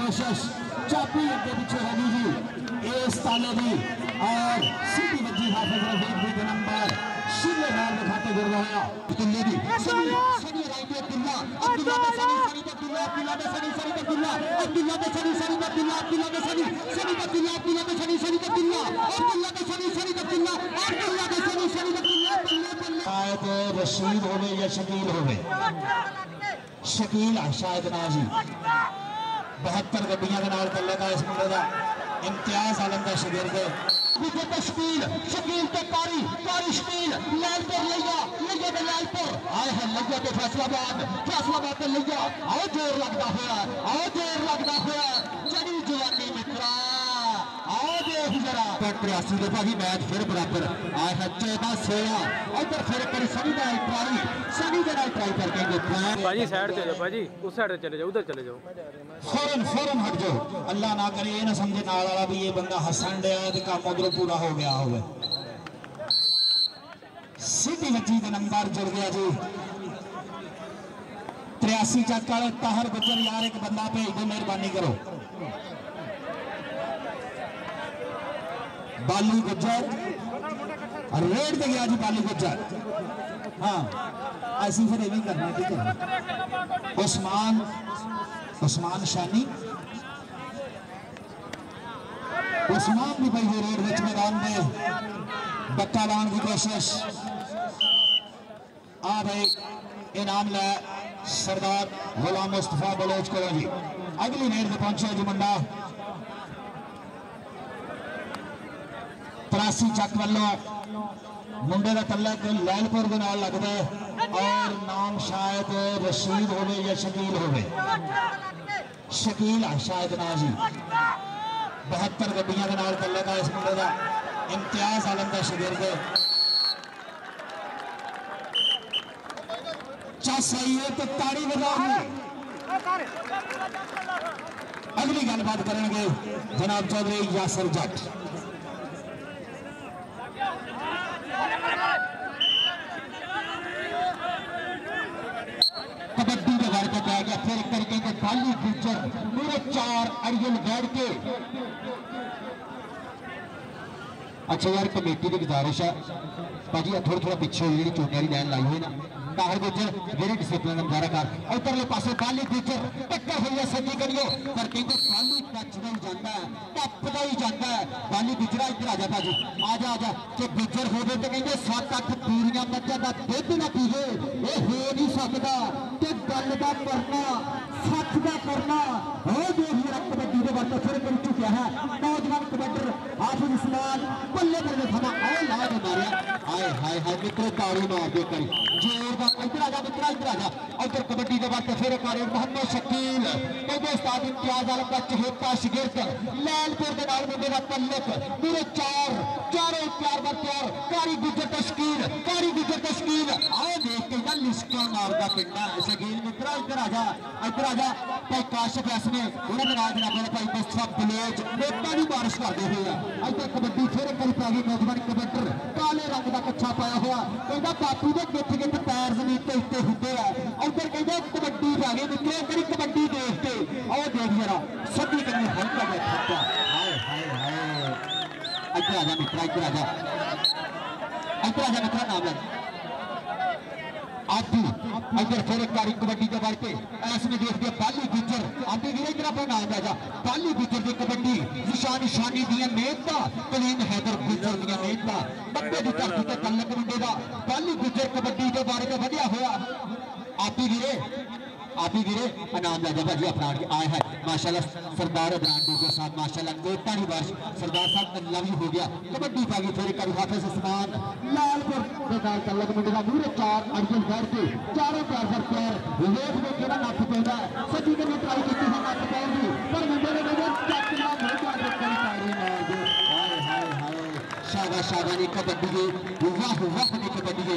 कोशिश, चाबी अगे पीछे होगी जी इस ताले की और सीधी वजी हाफिज रफीक भी नंबर शिले नाल दिखाते गिर रहा दिल्ली दी सनी सनी राइट अब्दुल्ला अब्दुल्ला दे सनी सनी अब्दुल्ला अब्दुल्ला दे सनी सनी अब्दुल्ला अब्दुल्ला दे सनी सनी अब्दुल्ला अब्दुल्ला दे सनी सनी अब्दुल्ला अब्दुल्ला दे सनी सनी अब्दुल्ला अब्दुल्ला दे सनी सनी अब्दुल्ला अब्दुल्ला दे सनी सनी अब्दुल्ला बल्ले बल्ले शायद रशीद होवे या शकील होवे शकील शायद ना जी 72 गड्डियां दे नाल कल्ले दा इस मुंडे दा इम्तियाज आलम का शागिर्द शकील शकील ते कारी कारी शकील लालपुर लिया ते लालपुर आए है लिया ते फैसलाबाद ते लिया आओ जोर लगता हुआ जड़ी जवानी मित्रा आओ देख जरा 83 दे भाजी मैच फिर बराबर आए है 14-16 इधर फिर करी सनी दा ट्राई करके देखा भाजी साइड ते जाओ भाजी उस साइड चले जाओ उधर चले जाओ फौरन हट जाओ अल्लाह ना करे ये ना समझे नाल वाला भी ये बंदा हसन दिया ते काम उधरों पूरा हो गया होवे सीधी वजी का नंबर जुड़ गया जी 83 चक वाले ताहर गुजर यार एक बंदा भेज दो मेहरबानी करो बालू गुजर रेड दे गया जी बालू गुजर हाँ ऐसी फिर इवें करना ठीक है उस्मान शानी उस्मान भी भाई रेड विच मैदान में बक्का लाने की कोशिश आ भाई इनाम लै सरदार गुलाम मुस्तफा बलोच को जी अगली रेड में पहुंचे जी मुंडा 83 चक वालों मुंडे का तलक लैलपुर के नाल लगता है और नाम शायद रशीद होवे या शकील होवे शकील शायद ना जी 72 गड्डियां के नाल तलक है इस मुंडे का इम्तियाज आलम का शागिर्द चस आई है तो ताड़ी बजाओ अगली गलबात करेंगे जनाब चौधरी यासर जट कबड्डी के घर पे कह गया फिर एक तरीके के बाली फीचर पूरे 4 अड़ियल बैठ के अच्छा यार कमेटी की गुजारिश है भाजी थोड़ा पीछे हुई जी चोटी वाली लाइन लाई हुई ना ताहर गुजर वेरी डिसिप्लिन मुजाहरा कर उधरले पासे बाली फीचर टक्कर हुई है सजी करियो पर कहते बाली टचदा ही जाता है टपदा ही जाता है बाली गुजरा इधर आ जा भाजी आ जा कि गुजर होवे तो कहते 7-8 पीरियां मज्जां दा दुध ना पीवे ये हो नहीं सकता कि गल दा करना सच दा करना हो देख जरा कबड्डी दे बारे फिर कर चुका है नौजवान कबड्डर हाफिज उस्मान बल्ले बल्ले थमा आओ ला दे मारिया हाय मित्रों ताड़ी मार दे करी जोरदार इधर आ जा उधर कबड्डी के बाद फिर मोहम्मद शकील कहते उस्ताद इम्तियाज आलम का चहेता शागिर्द लैलपुर के नाल मुंडे का तल्लक पूरे चारों प्यार कारी गुजर तशकील आओ देख के ना लिस्का मारदा पिंडा शकील मित्रा इधर आ जा भाई काशिफ यासने उन्होंने नाल जनाब भाई मुस्तफा बलोच नेता की बारिश करते हुए इधर कबड्डी फिर करी पै गई नौजवान कबड्डर काले रंग का कच्छा पाया हुआ कहता बापू के गिट्ठ पैर जमीन के उत्ते हुए है उधर कहते कबड्डी पै गई मित्रों करी कबड्डी देख के आओ देख जरा सभी कभी हल्का बैठा हाय इधर आ जा मित्रा मित्रा नाम लग आदि इधर फिर एक कारी कबड्डी के बारे ऐसे देखते बाली गुजर आदि वीर इधर अपना नाम लै जा बाली गुजर की कबड्डी निशानी दियां मेहनत कलीम हैदर गुजर दियां मेहनत बंदे की धरती से तलक मुंडे का बाली गुजर कबड्डी के बारे में बढ़िया होया आदि वीरे इनाम लै जा भाजी अपना आए है माशाल्लाह सरदार ब्रांडो के साथ माशाल्लाह नोटा की बारिश सरदार साहब तल्ला भी हो गया कबड्डी पा गई फिर कभी हाफिज उस्मान लालपुर के नाल तलक मुंडे का पूरे 4 अड़ियल बैठ के चारों प्यार लेख में केड़ा नੱਥ पैंदा सजी के ट्राई की है नੱਥ पैण दी पर मुंडे ने चकना नहीं कर कई ताड़ी मार दे शाबाश कबड्डी वाह ने कबड्डी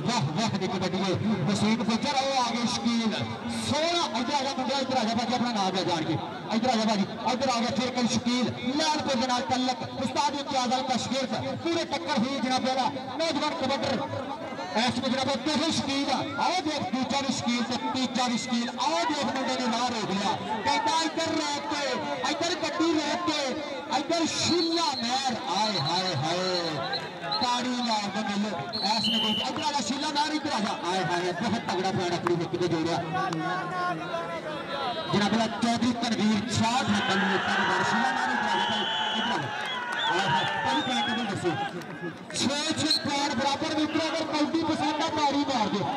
वसीम गुजर आओ आगे शकील 16 इधर आ जा मुंडे इधर आ जा भाजी अपना नाम ले जान के इधर आ जा भाजी इधर आ गया फिर कई शकील लालपुर के नाल तलक उस्ताद इम्तियाज आलम का शागिर्द पूरे टक्कर हुई जनाब वाला नौजवान कबड्डर ऐसे में जनाब दो शकील आओ देख दूसरा भी शकील तीसरा भी शकील आओ देख मुंडे ने ना रोक लिया कहता इधर रह के इधर शीला मेहर आए हाय हाय ताड़ी मार दे मिल ऐसने को इधर आजा शीला मेहर इधर आजा आए हाय बहुत तगड़ा प्यार अपनी विकेट पे जोड़िया जनाब चौधरी तनवीर 60 रन लिए शीला मेहर इधर आजा इधर आए हाय पहली पॉइंट टेबल दसो 6-6 पॉइंट बराबर मित्र अगर कौटी पसंद है ताड़ी मार दे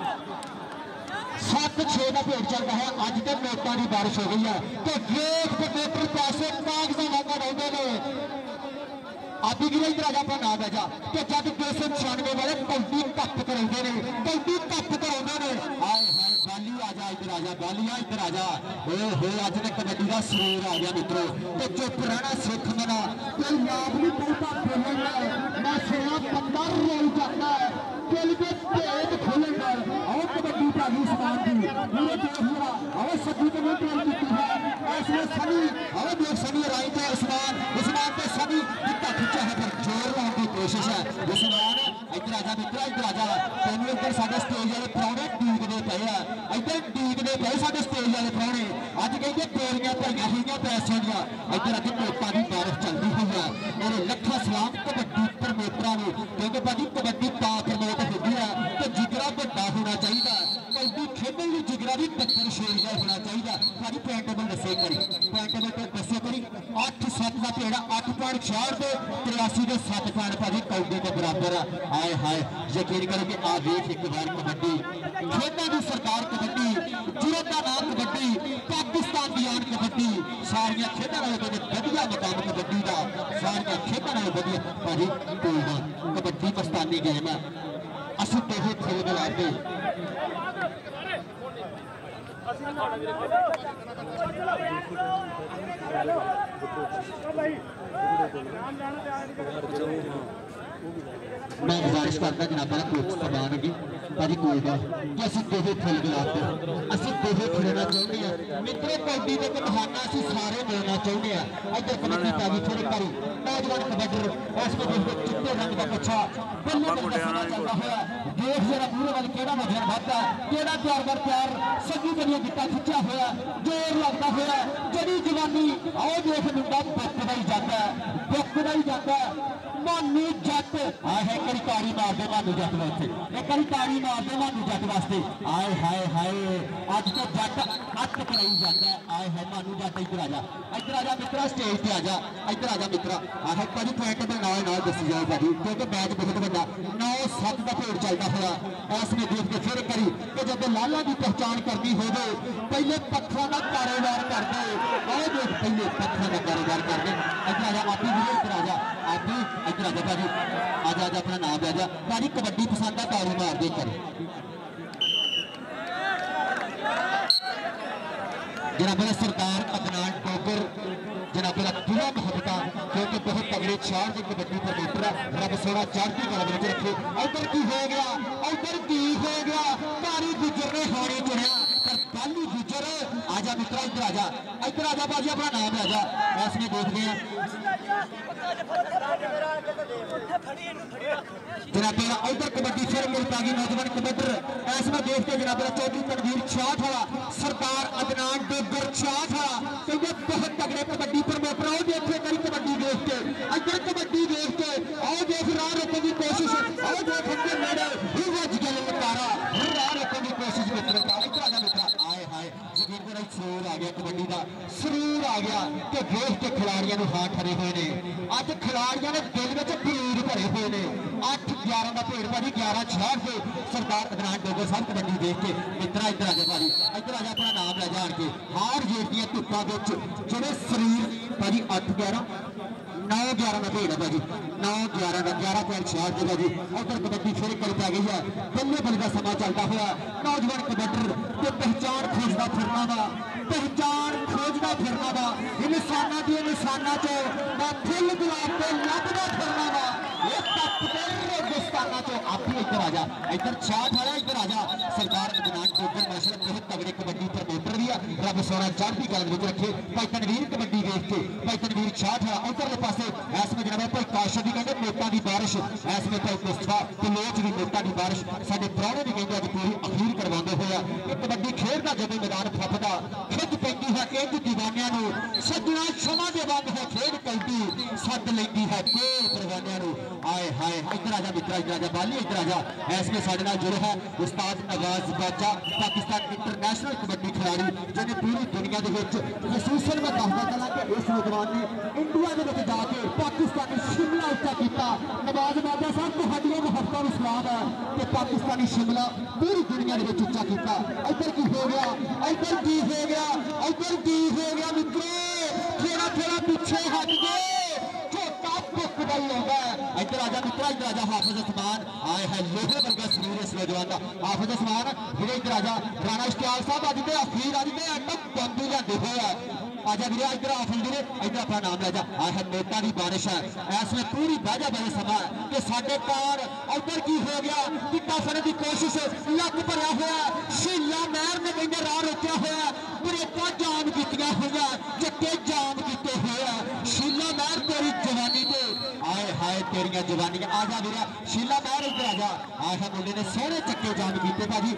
7-6 का भेड़ चलता है अज तक नोटों की बारिश हो गई है तो वेट पेपर पैसे कागजा वांगा रहते हैं आदि गिरे इधर आजा अपना नाम है जा तो जब 296 वाले कौटी कप कराते हैं कौटी कप कराते हैं आए हाय बाली आजा इधर आजा बालिया इधर आजा हो अज तक कबड्डी का सुरूर आ गया मित्रों तो चुप रहना सिख मना कोई नाम नहीं पड़ता बोलेगा मैं सुना बंदा रोल जाता है दिल के भेद खोलेगा और कबड्डी का ही समान दी पूरे देश में और सभी को भी ट्रेन की है ऐसे सभी और देख सभी राय का उस्मान पे सभी कितना खिंचा है पर जोर लाने की कोशिश है उस्मान इधर आजा मित्र इधर आजा तेन इधर साडे स्टेज वाले प्राणे डीगदे पे है इधर डीगदे पे साडे स्टेज वाले प्राणे अज कहते गोलियां भरियां हुई पैसों दियां इधर अगे नोटां की बारिश चलती हुई है मेरे लखा सलाम कबड्डी प्रमोटरां नूं क्योंकि भाजी कबड्डी तां प्रमोट होती है तो जिगरा बड़ा होना चाहिए कबड्डी खेलने की जिगरा भी टक्कर शेर होना चाहिए भाजी पॉइंट टेबल दसे करी पॉइंट टेबल तो दसे करी 8-7 का भेड़ा 8.66 के 83 के 7 पॉइंट भाजी कौडे के बराबर आए हाय यकीन करो कि आ वेख एक बार कबड्डी खेलों की सरकार कबड्डी जिले का नाम कबड्डी पाकिस्तान की आन कबड्डी सारिया खेलों वाले वधिया मुकाम कबड्डी का सारिया खेलों वाले वधिया भाजी कोई ना कबड्डी पाकिस्तानी गेम है असं दोहे खेल मिलाते मैं गुजारिश करता जनाब कोच सरदार की भाजी कोई ना कि असं दोहे खेल मिलाते असं दोहे खेलना चाहते हैं मित्रों कबड्डी के बहाना असं सारे मिलना चाहते हैं इधर कबड्डी पै गई फिर करी नौजवान कबड्डर इसमें चिट्टे रंग का कच्छा बल्ले चलता हुआ देख जरा पूरे वाले केड़ा वजन बढ़ता है केड़ा प्यार बर प्यार सभी करिए गिट्टा खिंचा हुआ जोर लगता हुआ जड़ी जवानी आओ देख मुंडा बुकदा ही जाता है मानू जट आए करी ताड़ी मार दे मानू जट वास्ते एक करी ताड़ी मार दे मानू जट वास्ते आए हाय हाय अज तो जट अट कराई जाता है आए हाय मानू जट इधर आजा मित्रा स्टेज पे आजा इधर आजा मित्रा आह भाजी पॉइंट टेबल नाल दसी जाओ भाजी क्योंकि मैच बहुत बड़ा 9-7 का भेड़ चलता हुआ उसने देख के फिर करी कि जब लाला की पहचान करनी हो पहले पत्थरों का कारोबार कर दे आए देख पहले पत्थरों का कारोबार कर दे इधर आजा आप इधर आजा आप इधर आजा भाजी आजा आजा अपना नाम आजा भाजी कबड्डी पसंद है ताड़ी मार दे कर जनाब सरकार अदनान टोकर जनाब दिला महबता क्योंकि बहुत तगड़े 4 दिन कबड्डी पर मीटर रब सोना चढ़ती कदम में रखे उधर की हो गया कारी गुजर ने हाने चुनिया पर बाली गुजर आजा मित्रा इधर आजा बाजी अपना नाम आजा इसमें देखते हैं जनाब उधर कबड्डी फिर मिल पाएगी नौजवान कबड्डर इसमें देखते जनाब चौधरी तनवीर 60 वाला सरकार अदनान डोगर 60 वाला क्योंकि बहुत तगड़े कबड्डी प्रमोटर आओ देखे करी कबड्डी देख के इधर कबड्डी देख के आओ देख राह रोकने की कोशिश आओ देख हमके मेरे भज गए लकारा राह रोकने की कोशिश मित्रों का इधर आजा मित्रा आए हाय जमीन पर सुरूर आ गया कबड्डी का सुरूर आ गया कि देख के खिलाड़ियों ने हाथ ठरे हुए ने अज खिलाड़ियों ने दिल में पीर भरे हुए ने 8-11 का भेड़ भाजी 11-6 से सरकार अदनान डोगर साहब कबड्डी देख के मित्रा इधर आजा भाजी इधर आजा अपना नाम लै जान के हार जेठ दी धुप्पा जोड़े शरीर भाजी 8-11 9-11 का भेड़ है भाजी 9-11 का 11.66 के भाजी उधर कबड्डी फिर कर पै गई है बल्ले बल्ले का समा चलता हुआ नौजवान कबड्डर तो पहचान खोजना फिरना वा इंसाना की इंसाना चो मैं फुल गुलाब को लभदा फिरना वा रेगिस्ताना चो आप ही इधर आजा इधर 60 वाला इधर आजा सरकार अदनान टोकर माशा बहुत तगड़े कबड्डी प्रमोटर भी है रब सोना चढ़ती कदम में रखे भाई तनवीर कबड्डी देख के भाई तनवीर 60 वाला उधरले पासे इसमें जनाब भाई काशा भी कहते नोटा की बारिश इसमें भाई मुस्तफा तलोच भी नोटा की बारिश साडे प्राणे भी कहते अज पूरी अखीर करवाते हुए कबड्डी खेल का जब मैदान फपदा खिंच पैंती है इंज की परवानिया सजना क्षमा के बाद है खेड कल्टी सद लेंदी है कोल परवानिया आए हाय इधर आजा मित्रा इधर आजा बाली इधर आजा ऐसे साढ़े नाल जुड़े है उस्ताद नवाज बाचा पाकिस्तान इंटरनेशनल कबड्डी खिलाड़ी जिन्हें पूरी दुनिया के खसूसन मैं दसदा चला कि इस नौजवान ने इंडिया के जाके पाकिस्तानी शिमला उच्चा किया नवाज बाचा साहब तुहाडियां मुहब्बतां नूं सलाम है कि पाकिस्तानी शिमला पूरी दुनिया के उच्चा किया इधर की हो गया इधर की हो गया इधर की हो गया मित्रों थोड़ा थोड़ा पीछे हट गए छोटा पुक नहीं होगा इधर आजा मित्रा इधर आजा हाफिज उस्मान आए है लोहे वर्गा शरीर इस नौजवान का हाफिज उस्मान फिर इधर आजा राणा इश्तियाक साहब अज के अखीर अज के अटक बंदू जाते हुए आजा वीरे इधर हाफिज वीरे इधर अपना नाम ले जा आए है नोटा की बारिश है ऐसमें पूरी बाजा बड़े समा कि साडे कार इधर की हो गया कितना फरने की कोशिश लक भरया हुआ शीला महर ने कहते राह रोकया हुआ ब्रेका जाम कीतियां हुई चक्के जाम किए हुए शीला महर तेरी जवानी दे आए हाय तेरिया जवानी आजा वीरा शीला महर इधर आजा आए मुंडे ने सोहने चक्के जाम किए भाजी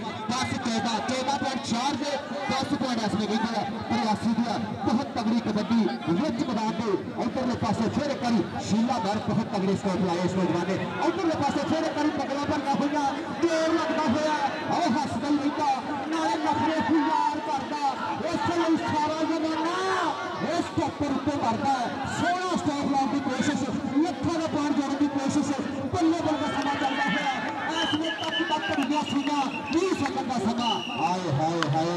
10-14.4 से 10 पॉइंट इसमें कहते हैं 83 दिया बहुत तगड़ी कबड्डी विच मैदान के उधरले पासे फिर करी शीला महर बहुत तगड़ी स्कोप लाए इस नौजवान ने उधरले पासे फिर करी पगड़ा भरना हुआ देर लगता हुआ और हसदा ही रहता नाले नखरे यार करता इसलिए सारा जमाना इस टक्कर उत्ते मरता सोना स्टॉप लाने की कोशिश लखों का पॉइंट जोड़ने की कोशिश बल्ले बल्ले समा चलता है इसमें तक गया सीधा 20 सेकंड का समा हाय हाय हाय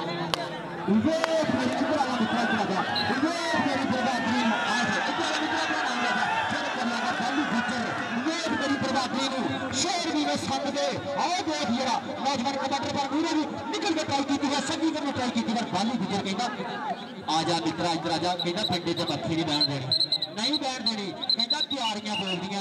वे फिर इधर आना मित्रा इधर आजा वे मेरी बर्बादी आए है इधर आना मित्रा का नाम लेगा फिर कर लेगा बाली फीचर वे मेरी बर्बादी शेर भी ने संग दे आओ देख जरा नौजवान कमांडर पर पूरे भी निकल के ट्राई की है सभी करने ट्राई की पर बाली फीचर कहता आजा मित्रा इधर आजा कहता पिंडे ते मक्खी नहीं बैठ देनी नहीं बैठ देनी कहता तैयारियां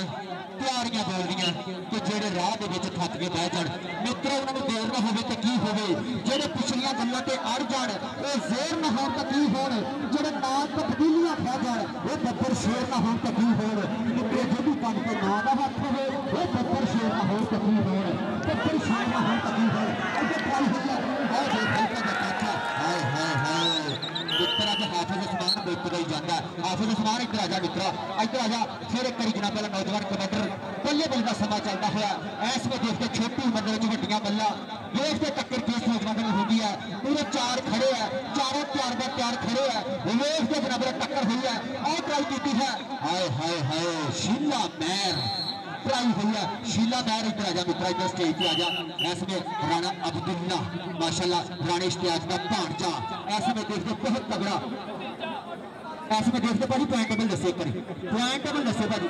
बोल दियां कि जेड़े राह दे विच थक के बह जाण मित्रों उन्होंने देर ना होवे ते की होवे जेड़े पिछलियां गल्लां ते अड़ जाण वो जेर ना होण ते की होण जेड़े नाल तब्दीलियां खा जाण वो बब्बर शेर ना होण ते की होण मित्रों जो भी काम ते ना दा हथ होवे वो बब्बर शेर ना होण ते की होण बब्बर शेर ना होण ते की होण अगे ट्राई हो गया और देखो का काका हाय हाय हाय मित्रा के हाफिज उस्मान बेचदा ही जाता है हाफिज उस्मान इधर आजा मित्रा इधर आजा फिर एक करी जनाब वाला नौजवान कमांडर बल्ले बल्ले का समा चलता हुआ ऐस में देखते छोटी उम्र में वड्डियां बल्ला देखते टक्कर किस नौजवान में होती है पूरे 4 खड़े है चारों तैयार खड़े है देखते जनाब टक्कर हुई है और ट्राई की है हाय हाय हाय शीला महर ट्राई हुई है शीला महर इधर आजा मित्रा इधर स्टेज पे आजा ऐसे में राणा अब्दुल्ला माशाल्लाह राणे इश्तियाक का भांजा ऐसे में देखते बहुत तगड़ा ऐसे में देखते भाजी पॉइंट टेबल दसे करी पॉइंट टेबल दसे भाजी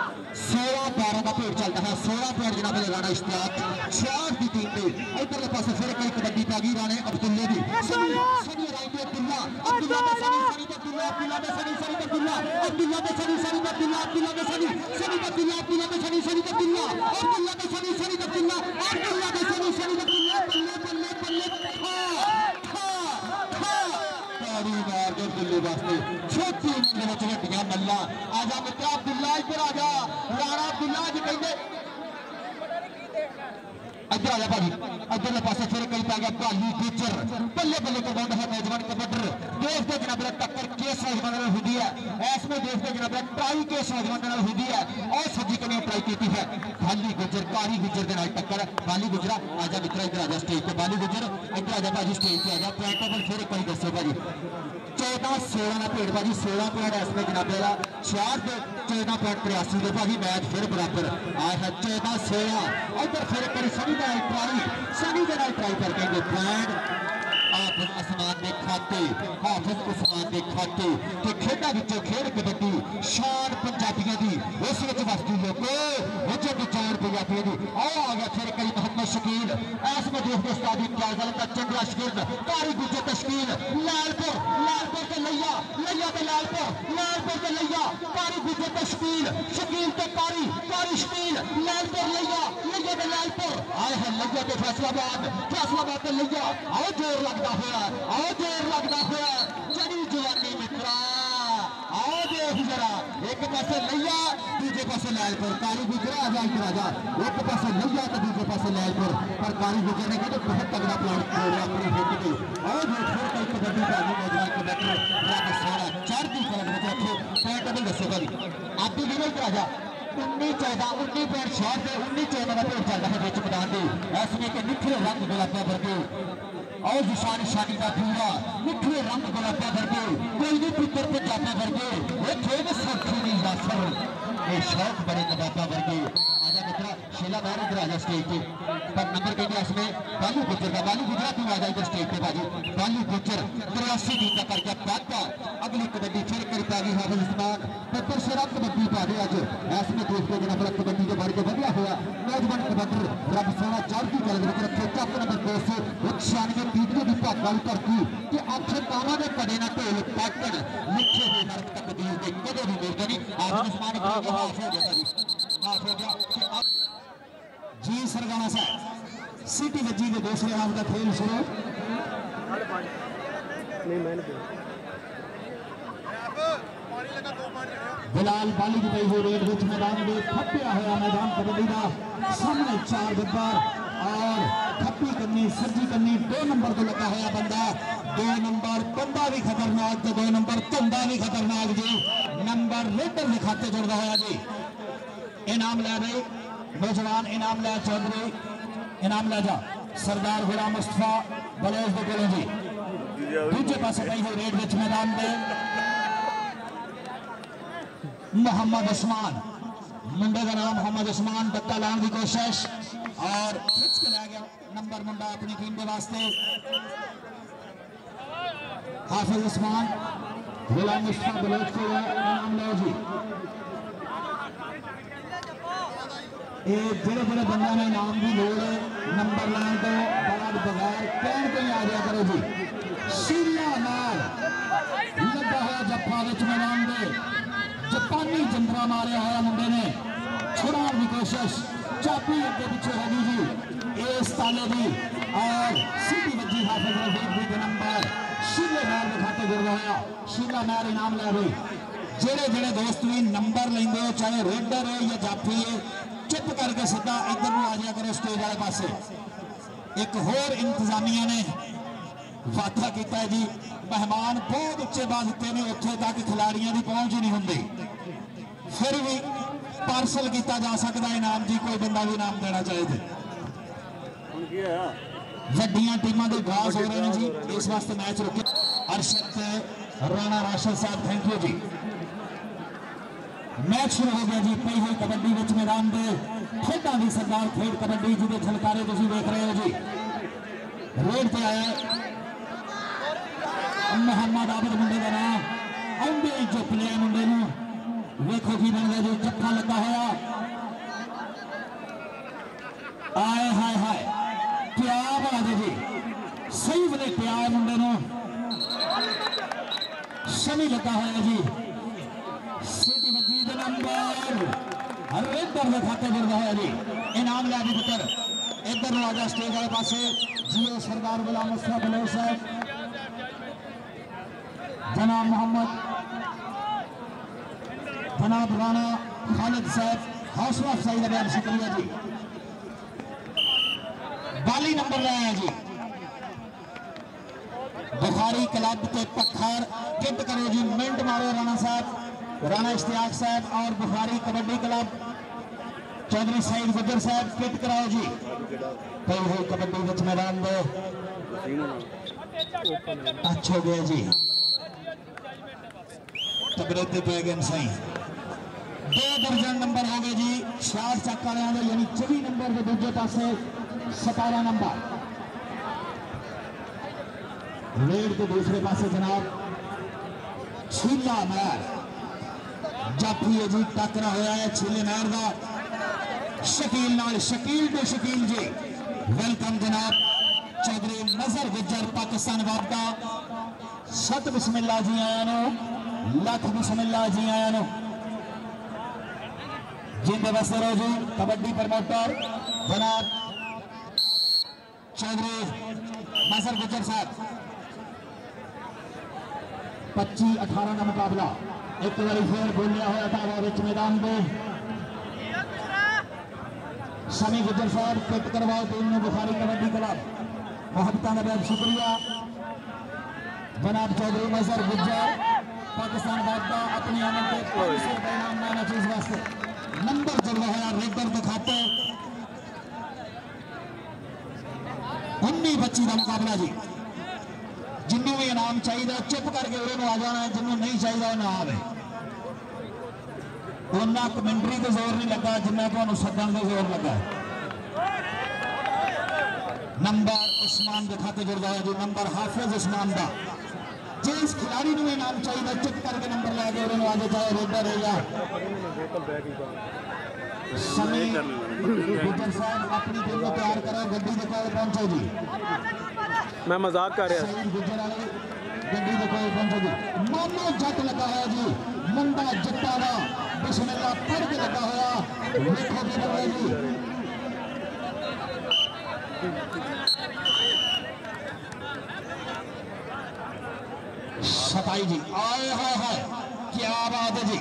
16-12 का भेड़ चलता है 16 पॉइंट जनाब राणा इश्तियाक 4 की टीम पे इधर के पास फिर कई कबड्डी पै गई राणे अब्दुल्ले की सनी राइट अब्दुल्ला ने सनी अब्दुल्ला ने सनी अब्दुल्ला ने सनी अब्दुल्ला ने सनी अब्दुल्ला ने सनी अब्दुल्ला ने सनी बल्ले मार दे दिल्ली वास्ते छोटी उम्र में वड्डियां मल्ला आजा मित्रा अब्दुल्ला इधर आजा राणा अब्दुल्ला जी कहते इधर आजा भाजी इधरले पासे फिर कई पै गया भाली टीचर बल्ले बल्ले करवाउंदा है नौजवान कबड्डर देखते जनाब टक्कर केस नौजवान नाल हुंदी है इसमें देखते जनाब ट्राई केस नौजवान नाल हुंदी है और सज्जी कने ट्राई की है बाली गुजर कारी गुजर दे नाल टक्कर बाली गुजरा आजा मित्रा इधर आजा स्टेज पे बाली गुजर इधर आजा भाजी स्टेज पे आजा पॉइंट टेबल फिर कई दसो भाजी 14-16 का भेड़ भाजी 16 पॉइंट इसमें जनाब 4 से 14.83 के भाजी मैच फिर बराबर आया है 14-16 इधर फिर करी सनी दे नाल ट्राई करके पॉइंट हाफिज उस्मान के खाते हाफिज उस्मान के खाते कि खेडा विचों खेड कबड्डी शान पंजाबियों की उस वसदी लोगों वजन जान पंजाबियों की आओ आ गया फिर कई मोहम्मद शकील ऐस में देखते उस्ताद इम्तियाज का चंगा शकील कारी गुजर तशकील लालपुर से लैया ते लालपुर से लैया कारी गुजर तशकील शकील ते कारी शकील लालपुर लैया ते लालपुर आए है लैया ते फैसलाबाद ते लैया आओ जोर लगता हुआ जड़ी जवानी मित्रा आओ देख जरा एक पासे लैया दूजे पासे लालपुर कारी गुजरा आजा इधर आजा एक पासे लैया तो दूजे पासे लालपुर पर कारी गुजर ने कहते बहुत तगड़ा प्लान अपनी हिट की आओ देख फिर कई कबड्डी नौजवान कबड्डी पासे भाजी आप भी विनोद राजा 19-14 19.66 से 19-14 का भेड़ चलता है बीच मैदान के इसमें के निखरे रंग गुलाबा वर्गे और निशान निशानी का पूरा निखरे रंग गुलाबा वर्गे कोई भी पुत्र पे जाता वर्गे वो खेल सखी नहीं लासर ये शौक बड़े नवाबा वर्गे आजा मित्रा शीला बाहर इधर आजा स्टेज पे पर नंबर कहेंगे इसमें बालू गुजर का बालू गुजरात में आजा इधर स्टेज पे बाजी बालू गुजर 83 दिन का करके पाता अगली कबड्डी फिर कर पागी हाफिज उस्मान पत्थर से रब कबड्डी पा दे आज इसमें दोस्तों जनाब कबड्डी के बारे में बढ़िया हुआ नौजवान कबड्डी रब सोना चौथी गल में रखे चक नंबर 296 तीसरे की भागवाली धरती कि आखिर कावा ने कदे ना ढोल पाटन लिखे हुए हर तकदीर के कदे भी मिलते नहीं हाफिज उस्मान हाफ हो गया हाफ हो गया जी सरगाना साहब सिटी वजी के दूसरे हाफ का खेल शुरू नहीं मैंने बिलाल बाली की पई हुई रेड विच मैदान में खप्पिया हुआ मैदान कबड्डी का सामने 4 गब्बर और खप्पी करनी सज्जी करनी 2 नंबर को लगा हुआ बंदा 2 नंबर बंदा भी खतरनाक तो 2 नंबर धुंदा भी खतरनाक जी नंबर रेडर के खाते जुड़ रहा है जी इनाम ले रहे नौजवान इनाम ले चौधरी इनाम ले जा सरदार गुलाम मुस्तफा बलोच दे कोलों जी दूजे पासे पई हुई रेड विच मैदान में मोहम्मद उस्मान मुंडे का नाम मोहम्मद उस्मान धक्का लाने की कोशिश और खिंच के ला गया नंबर मुंडा अपनी टीम के वास्ते हाफिज उस्मान गुलाम मुस्तफा बलोच को इनाम लो जी जेड़े जेड़े बंदा ने इनाम की लोड़ है नंबर लाने तो बड़ा बगैर कहन को ही आ जाया करो जी शीला नाल लगा हुआ जप्पा विच मैदान दे जापानी जंतरा मारिया हुआ मुंडे ने छुड़ाने की कोशिश चापी अगे पीछे होगी जी इस ताले की और सीधी वजी हाफिज रफीक के नंबर शीले नाल के खाते जुड़ गया शीला नाल इनाम ले गई जेड़े जेड़े दोस्त भी नंबर लेंगे हो चाहे रेडर है या जाफी है चुप करके सीधा इधर आ जाया करो स्टेज वाले पासे एक होर इंतजामिया ने वादा किया है जी मेहमान बहुत उच्चे पा दिते ने उत्थे तक खिलाड़ियों की पहुंच ही नहीं होंगी फिर भी पार्सल किया जा सकता इनाम जी कोई बंदा भी इनाम देना चाहिए वड्डियां टीमां दे घास हो रहे हैं जी इस वास्ते मैच रुके अरशद राणा राशद साहब थैंक यू जी मैच शुरू हो गया जी पई हुई कबड्डी विच मैदान दे खेडां दी सरदार खेड कबड्डी जिहदे झलकारे तुसीं देख रहे हो जी रोड पे आया मोहम्मद आबिद मुंडे का नाम आंदे जो प्लेयर मुंडे नूं वेखो की बनदा जो जप्पा लगा होया आए हाय हाय क्या बात है जी सही बने प्यार मुंडे नूं शमी लगा होया जी सिटी मजीद नंबर रेडर के खाते जुड़ रहा है जी इनाम लिया पुत्र इधर आजा स्टेज वाले पासे जियो सरदार गुलाम मुस्तफा बलोच साहब जनाब मोहम्मद जनाब राणा खालिद साहब हौसला अफजाई का बहुत शुक्रिया जी बाली नंबर रहा है जी बुखारी क्लब के पत्थर किट करो जी मिनट मारो राणा साहब राणा इश्तियाक साहब और बुखारी कबड्डी क्लब चौधरी सईद गुजर साहब किट कराओ जी कई हुई कबड्डी विच मैदान दो टच हो गया जी तबरेते पे गए सही 2 दर्जन नंबर हो गए जी 66 चक वाले यानी 24 नंबर के दूजे पासे 17 नंबर रेड के दूसरे पासे जनाब छीला महर जाफी है जी टकरा होया है छीले महर का शकील नाल शकील तो शकील जी वेलकम जनाब चौधरी नजर गुजर पाकिस्तान वापदा सत बिस्मिल्लाह जी आया नो लख बिस्मिल्लाह जी आया नो जिंदे बसते रहो जी कबड्डी प्रमोटर जनाब चौधरी नजर गुजर साहब 25-18 का मुकाबला एक बार फिर बोलिया हुआ था विच मैदान में शमी गुजर साहब किट करवाओ टीम ने बुखारी कबड्डी क्लब मोहब्बत का बहुत शुक्रिया जनाब चौधरी नजर गुजर पाकिस्तान वादा अपनी आमद के 500 रुपए इनाम मैंने चीज वास्ते नंबर चल रहा है रेडर दिखाते 19-25 का मुकाबला जी जिन्हों भी इनाम चाहिए चुप करके उरे आ जाना है जिन्हों नहीं चाहिए ना आवे उन्ना कमेंट्री का जोर नहीं लगा जिन्ना तो सदन का जोर लगा नंबर उस्मान के खाते जुड़ गया जी नंबर हाफिज उस्मान का जिस खिलाड़ी को इनाम चाहिए चुप करके नंबर लैके उन्होंने आगे चाहे रेडर है या समी गुजर साहब अपनी टीम को तैयार करो गड्डी के कोल पहुंचो जी मैं मजाक कर रहा सही गुजर वाले गड्डी के कोल पहुंचो जी मानो जट लगा है जी मुंडा जट्टा दा बिस्मिल्लाह पढ़ के लगा होया देखो की कर रहे जी सताई जी आए हाय क्या बात है जी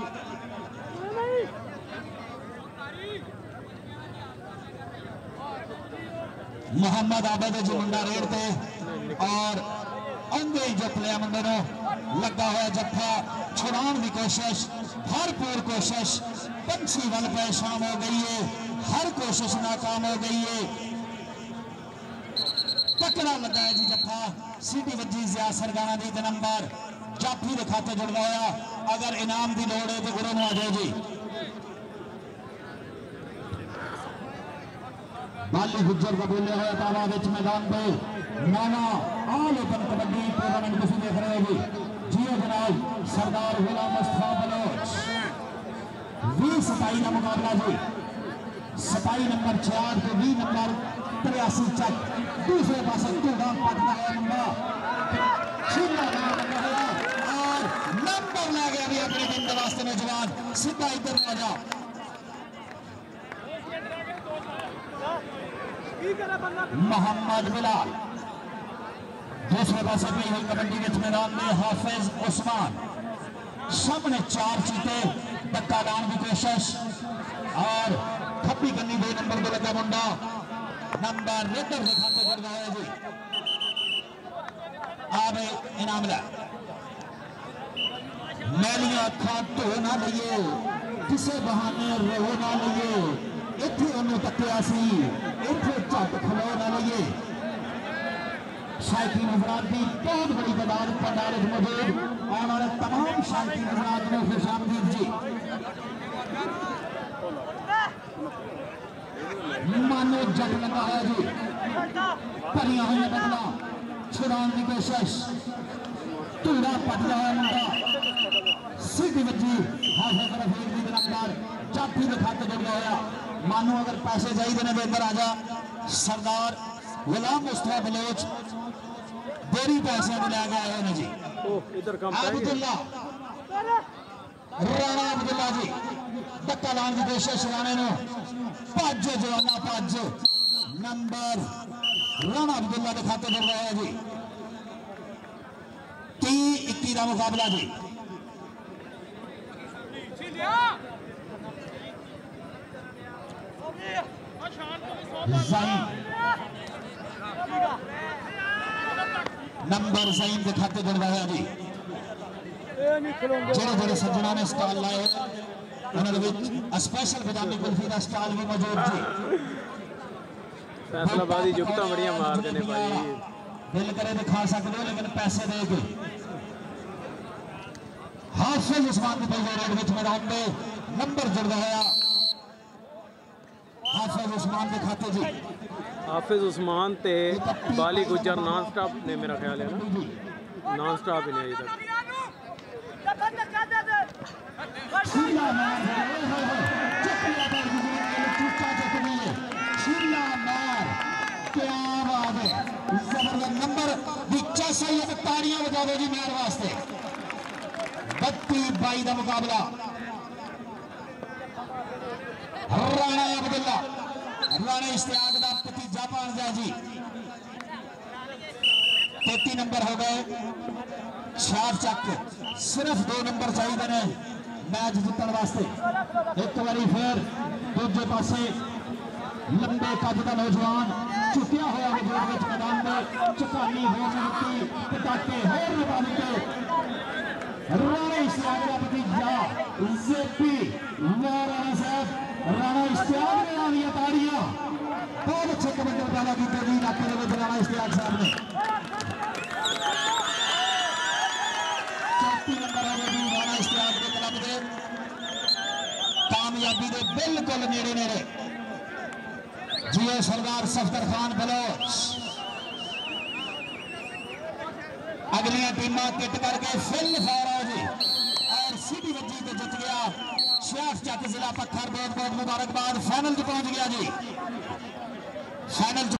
मोहम्मद आबद जी मुंडा रेड पे और अंगे जपलिया मुंडे नो लगा हुआ जफा छुड़ाने की कोशिश भरपूर कोशिश पंछी वाल परेशान हो गई है हर कोशिश नाकाम हो गई है पकड़ा लगा है जी जफा सीटी वजी जिया सरगाना दी नंबर जाफी के खाते जुड़ गया अगर इनाम की लोड़ है तो गुरु आ जाए जी बाली गुज्जर का बोले हुए ताला मैदान पे नाना आल ओपन कबड्डी टूर्नामेंट किसी देख रहे हो जी जनाब सरदार गुलाम मुस्तफा बलोच 20-27 का मुकाबला जी 27 नंबर 4 तो 20 नंबर 83 चक दूसरे पास टूटा पटना है मुंडा और नंबर ला गया भी अपने टीम के वास्ते नौजवान सीधा इधर आ जा मोहम्मद बिलाल दूसरे पास अपनी हुई कबड्डी के मैदान में हाफिज उस्मान सामने 4 चीते धक्का लाने की कोशिश और खब्बी गन्नी 2 नंबर को लगा मुंडा नंबर रेडर के खाते बढ़ रहा है जी आवे इनाम ला मैलियां अखा धो ना लइए किसी बहाने रो ना लइए इत्थे उन्होंने तकिया सी इत्थे झट खलो ना लइए शायकीन हजरात की बहुत बड़ी तादाद पंडाल मौजूद आने वाले तमाम शायकीन हजरात ने खुशामदीद जी मानो जट लगा है जी भरिया हुई बदला छुड़ाने की कोशिश धूड़ा पट रहा है मुंडा सीधी बच्ची हाफिज रफीक की तरफदार जाफी के खाते जुड़ गया मानो अगर पैसे चाहिए ने इधर आ जा सरदार गुलाम मुस्तफा बलोच बोरी पैसे भी लैके आए हैं जी अब्दुल्ला राणा अब्दुल्ला जी धक्का लाने की कोशिश राणे नो भज जवाना भज नंबर राणा अब्दुल्ला के खाते जुड़ रहा है जी 30-21 का मुकाबला जी नंबर ज़ईन के खाते जुड़ रहा है जी जेड़े जेड़े सज्जना ने स्टॉल लाए उन्होंने स्पेशल बादामी कुल्फी का स्टॉल भी मौजूद जी फैसलाबादी जुगता बड़िया मार देने भाई दिल करे तो खा सकते हो लेकिन पैसे दे के हाफिज उस्मान के रोड विच मैदान में नंबर जुड़ रहा है हाफिज उस्मान के खाते जी हाफिज उस्मान ते बाली गुज्जर नॉन स्टॉप ने मेरा ख्याल है ना नॉन स्टॉप ही नहीं अभी तक नंबर बिचा सही है ताड़ियां बजा दो जी मेरे वास्ते 32-22 का मुकाबला राणा अब्दुल्ला राणा इश्तियाक का भतीजा भांजा जी 33 नंबर हो गए 4 चक सिर्फ 2 नंबर चाहिए ने मैच जीतने वास्ते एक बारी फिर दूजे पासे लंबे कद का नौजवान चुकिया हुआ वजूद मैदान में चुकानी हो पटाके होर लगा दिते चौथी राणा साहब राणा इश्तियाक ने ला दिया ताड़ियां। बहुत अच्छे कबड्डी पैदा किया जी इलाके में राणा इश्तियाक साहब ने। चौथी नंबर आ गई राणा इश्तियाक के क्लब के कामयाबी के बिल्कुल नेड़े नेड़े जी सरदार सफदर खान बलोच। अगलियां टीमां किट करके फिल फायर जी और सीधी वजी तो जित गया शेख चक जिला पत्थर। बहुत बहुत मुबारकबाद, फाइनल पहुंच गया जी, फाइनल